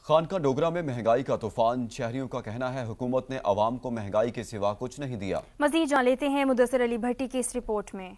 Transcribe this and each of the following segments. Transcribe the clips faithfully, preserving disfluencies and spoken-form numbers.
खानका डोगरा में महंगाई का तूफान। शहरियों का कहना है हुकूमत ने अवाम को महंगाई के सिवा कुछ नहीं दिया। मजीद जान लेते हैं मुदस्सिर अली भट्टी की इस रिपोर्ट में।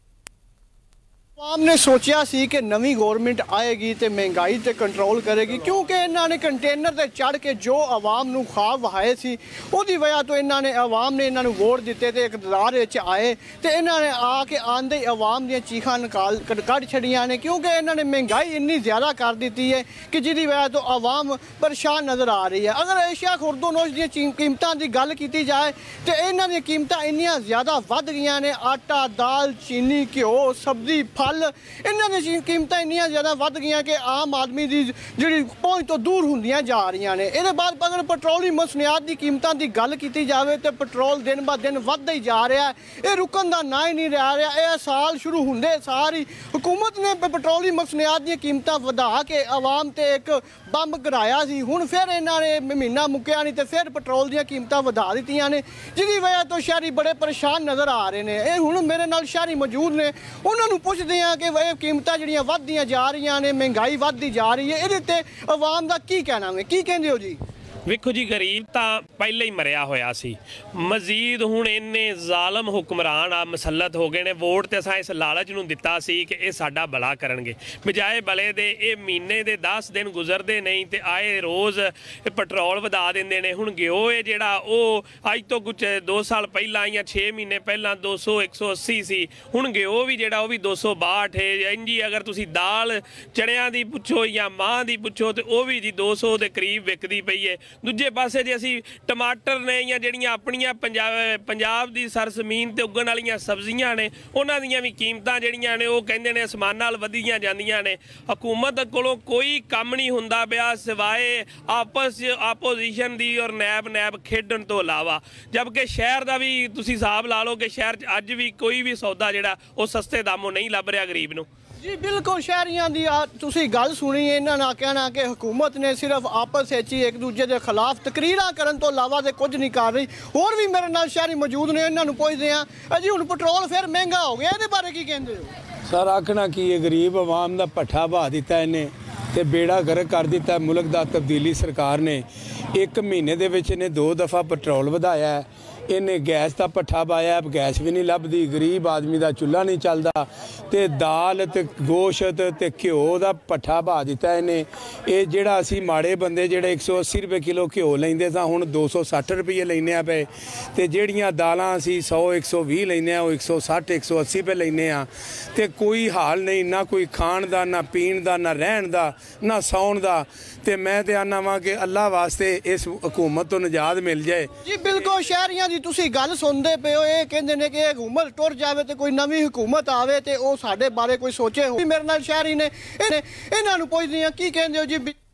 आवाम ने सोचा सी कि नवी गवर्नमेंट आएगी तो महंगाई ते कंट्रोल करेगी, क्योंकि इन्होंने कंटेनर ते चढ़ के जो आवाम नूं ख्वाब वहाए सी उहदी वजह तो इन्होंने आवाम ने इन्होंने वोट दिते ते इकतदार विच आए तो इन्होंने आके आंदे ही आवाम दी चीखां निकाल कढ़ छड़ियां ने, क्योंकि इन्होंने महंगाई इन्नी ज़्यादा कर दी है कि जिहदी वजह तो आवाम परेशान नज़र आ रही है। अगर एशिया खुरदोनोश दी कीमतां की गल की जाए तो इन्हां दी कीमतां इन्नियां ज़्यादा वध गईयां ने। आटा, दाल, चीनी, घ्यो, सब्जी, फल इन्हां दी कीमतां इन्नियां ज़्यादा वध गईयां कि आम आदमी की जिहड़ी पहुंच तो दूर हुंदियां जा रही ने। इहदे बाद अगर पेट्रोलियम मसनियात की कीमतां की गल की जाए तो पेट्रोल दिन ब दिन वधदा ही जा रहा है, ये रुकन का ना ही नहीं रह रहा। यह साल शुरू होंदे सार ही हुकूमत ने पेट्रोलियम मसनियात दी कीमतां वधा के आवाम ते एक बंब गिराया सी। हुण फिर इन्होंने महीना मुक्या नहीं तो फिर पेट्रोल दी कीमतां वधा दित्तियां ने, जिहदी वजह तो शहरी बड़े परेशान नज़र आ रहे हैं। हुण मेरे नाल शहरी मौजूद ने, उन्होंने पुछदे हैं कि वह कीमतां जिहड़ियां वधदियां जा रही ने, महंगाई वधदी जा रही है, इहदे ते आवाम दा की कहना है, की कहंदे हो जी? वेखो जी, गरीब तो पहले ही मरिया होया सी, मजीद हुण इन्ने जालम हुक्मरान आ मसलत हो गए ने। वोट तो असां इस लालच नूं दिता सी कि ये साडा भला करनगे, बजाए भले दे ये महीने दे दस दिन गुजरते नहीं तो आए रोज़ पेट्रोल वधा देंदे ने। हुण घ्यो है जिहड़ा ओह अज तो कुछ दो साल पहला या छे महीने पहला दो सौ एक सौ अस्सी सी, हुण घ्यो भी जिहड़ा वह भी दो सौ बाहठ है। इंजी अगर तुसीं दाल चणियां दी पुछो या मां दी पुछो तो वह भी जी दो सौ के करीब विकदी पई है। दूजे पासे जे असी टमाटर ने या ਜਿਹੜੀਆਂ ਆਪਣੀਆਂ ਪੰਜਾਬ ਪੰਜਾਬ ਦੀ ਸਰਜ਼ਮੀਨ ਤੇ ਉੱਗਣ ਵਾਲੀਆਂ ਸਬਜ਼ੀਆਂ ਨੇ ਉਹਨਾਂ ਦੀਆਂ ਵੀ ਕੀਮਤਾਂ ਜਿਹੜੀਆਂ ਨੇ ਉਹ ਕਹਿੰਦੇ ਨੇ ਅਸਮਾਨ ਨਾਲ ਵਧੀਆਂ ਜਾਂਦੀਆਂ ਨੇ। ਹਕੂਮਤ ਕੋਲੋਂ ਕੋਈ ਕੰਮ ਨਹੀਂ ਹੁੰਦਾ ਪਿਆ ਸਿਵਾਏ ਆਪਸ ਆਪੋਜੀਸ਼ਨ ਦੀ ਔਰ ਨੈਬ ਨੈਬ ਖੇਡਣ ਤੋਂ ਇਲਾਵਾ। ਜਦਕਿ ਸ਼ਹਿਰ ਦਾ ਵੀ ਤੁਸੀਂ ਹਿਸਾਬ ਲਾ ਲਓ ਕਿ ਸ਼ਹਿਰ 'ਚ ਅੱਜ ਵੀ ਕੋਈ ਵੀ ਸੌਦਾ ਜਿਹੜਾ ਉਹ ਸਸਤੇ ਦਾਮੋਂ नहीं ਲੱਭ ਰਿਹਾ ਗਰੀਬ ਨੂੰ। जी बिल्कुल, शहरियां दी तुसी गल सुनी है, इन्होंने कहना कि हुकूमत ने सिर्फ आपस ही एक दूजे के खिलाफ तकरीर करने तो इलावा तो कुछ नहीं कर रही। होर भी मेरे नाल शहरी मौजूद ने, इन्होंने पुछदे हैं जी हुण पेट्रोल फिर महंगा हो गया, इहदे बारे की कहंदे हो? सर आखना की है, गरीब आवाम का भट्ठा बहा दिता इन्हें ते बेड़ा गर्क कर दिता मुल्क का। तब्दीली सरकार ने एक महीने दे विच इन्हें दो दफ़ा पेट्रोल वधाया है, इन्हें गैस का भट्ठा पाया, गैस भी नहीं लभदी, गरीब आदमी का चुल्हा नहीं चलता ते दाल ते गोश्त ते घ्यो का भट्ठा पा दिता इन्हें। ये जिहड़ा असी माड़े बंदे जिहड़े एक सौ अस्सी रुपये किलो घ्यो लैंदे सां हुण दो सौ सठ रुपये लैने आ पे, ते जिहड़ियां दालां असी सौ एक सौ भी लैने आ एक सौ सठ एक सौ अस्सी रुपये लैने आ, ते कोई हाल नहीं, ना कोई खाण दा, ना पीण दा, ना रहण दा, ना सौण दा। ते मैं ते आना वा कि अल्लाह वास्ते इस हुकूमत तो निजात मिल जाए। जी बिल्कुल, शहरियां दी तुसी गल सुनदे पे हो, ये कहंदे ने कि हुकूमत टुर जावे ते कोई नवी हुकूमत आवे ते ओ साडे बारे कोई सोचे हो। मेरे नाल शहरी ने इन्हां नूं पुछदे आ की कहंदे हो जी?